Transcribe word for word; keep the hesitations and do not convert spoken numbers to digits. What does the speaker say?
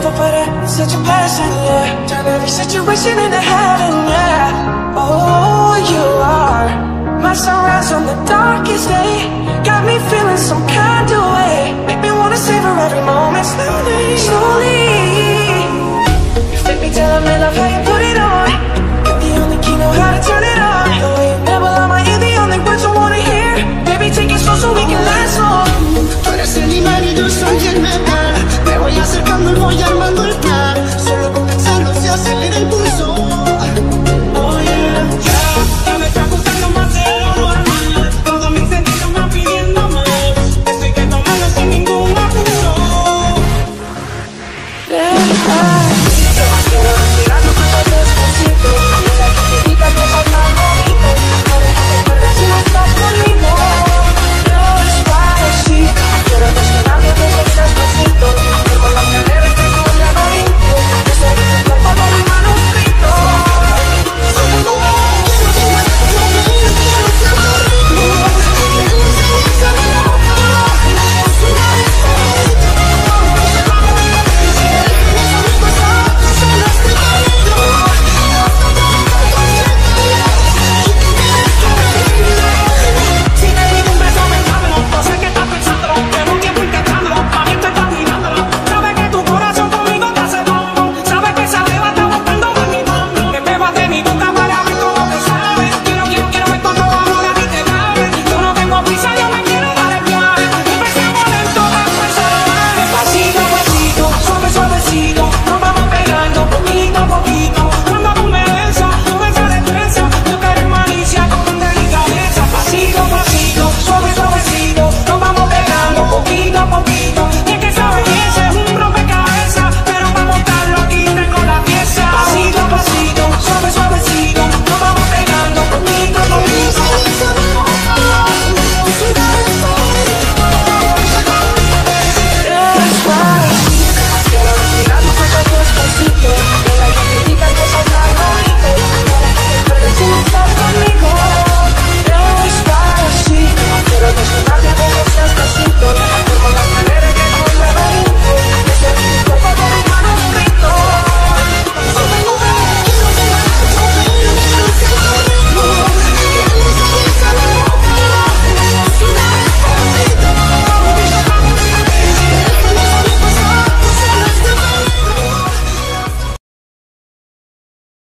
to put it in such a passion, yeah. Turn every situation into heaven, yeah. Oh, you are my sunrise on the darkest day. Got me feeling some kind of way. Make me wanna savor every moment slowly, slowly. You fit me till I'm in a fire.